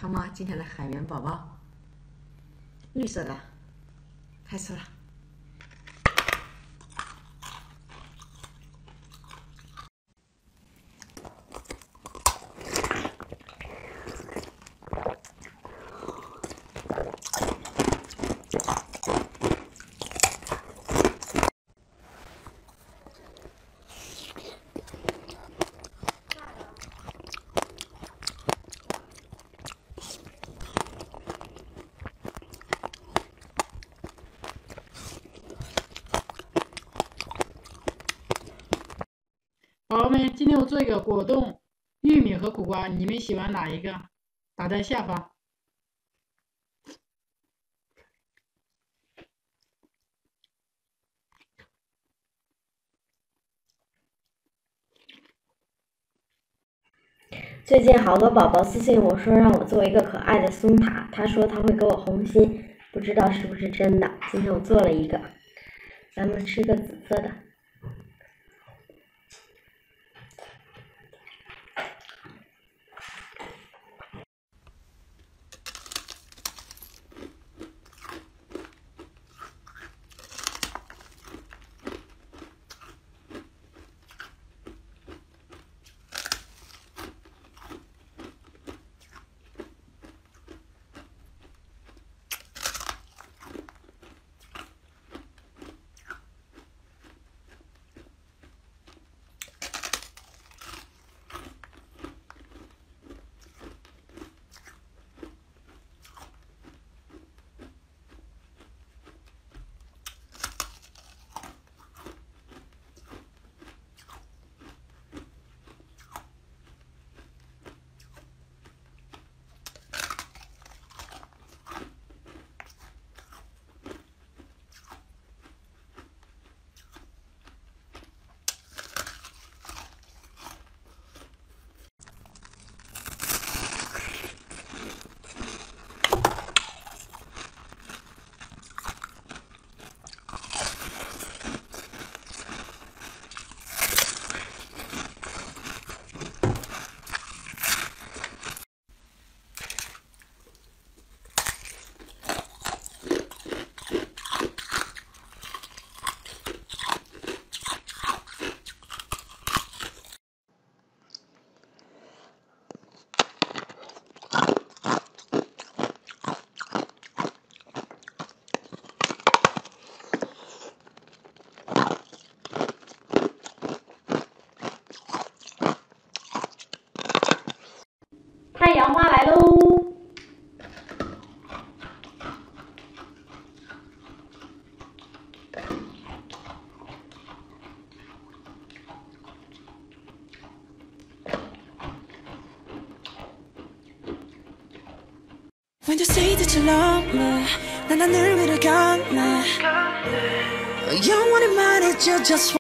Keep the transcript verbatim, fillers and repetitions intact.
汤吗？今天的海绵宝宝，绿色的，开吃了。 宝宝们，今天我做一个果冻玉米和苦瓜，你们喜欢哪一个？打在下方。 最近好多宝宝私信我说让我做一个可爱的松塔，他说他会给我红心，不知道是不是真的。今天我做了一个，咱们吃个紫色的。 太阳花来喽！ When you say that you love me, 난 하늘 위를 건너 영원히 말해줘 just